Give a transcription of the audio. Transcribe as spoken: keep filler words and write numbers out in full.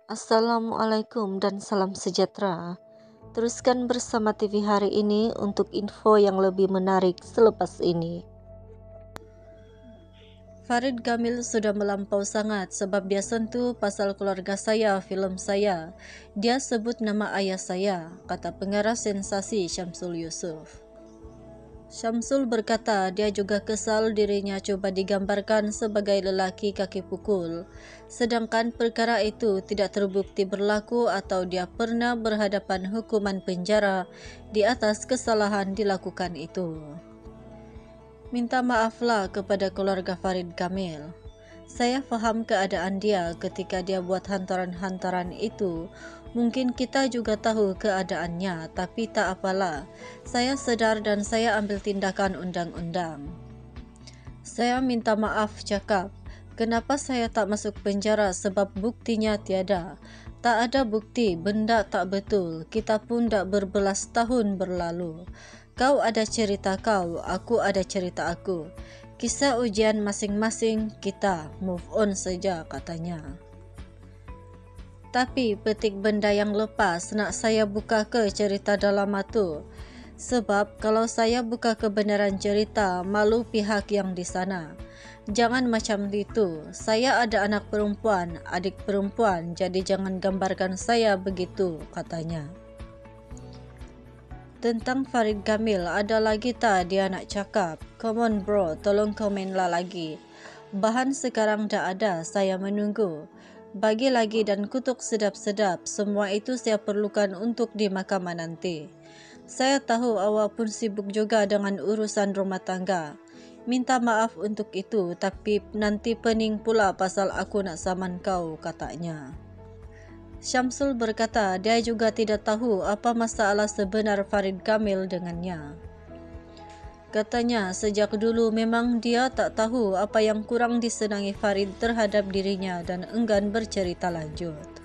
Assalamualaikum dan salam sejahtera. Teruskan bersama T V hari ini untuk info yang lebih menarik selepas ini. Farid Kamil sudah melampau sangat sebab dia sentuh pasal keluarga saya, filem saya. Dia sebut nama ayah saya, kata pengarah sensasi Syamsul Yusuf. Syamsul berkata dia juga kesal dirinya coba digambarkan sebagai lelaki kaki pukul, sedangkan perkara itu tidak terbukti berlaku atau dia pernah berhadapan hukuman penjara di atas kesalahan dilakukan itu. Minta maaflah kepada keluarga Farid Kamil. Saya faham keadaan dia ketika dia buat hantaran-hantaran itu. Mungkin kita juga tahu keadaannya, tapi tak apalah. Saya sedar dan saya ambil tindakan undang-undang. Saya minta maaf cakap. Kenapa saya tak masuk penjara sebab buktinya tiada. Tak ada bukti, benda tak betul. Kita pun tak berbelas tahun berlalu. Kau ada cerita kau, aku ada cerita aku. Kisah ujian masing-masing kita, move on saja katanya. Tapi petik benda yang lepas nak saya buka ke cerita dalam itu. Sebab kalau saya buka kebenaran cerita, malu pihak yang di sana. Jangan macam itu. Saya ada anak perempuan, adik perempuan, jadi jangan gambarkan saya begitu, katanya. Tentang Farid Kamil, ada lagi tak dia nak cakap? Come on bro, tolong komenlah lagi. Bahan sekarang dah ada, saya menunggu. Bagi lagi dan kutuk sedap-sedap, semua itu saya perlukan untuk di mahkamah nanti. Saya tahu awak pun sibuk juga dengan urusan rumah tangga. Minta maaf untuk itu, tapi nanti pening pula pasal aku nak saman kau, katanya. Syamsul berkata dia juga tidak tahu apa masalah sebenar Farid Kamil dengannya. Katanya sejak dulu memang dia tak tahu apa yang kurang disenangi Farid terhadap dirinya dan enggan bercerita lanjut.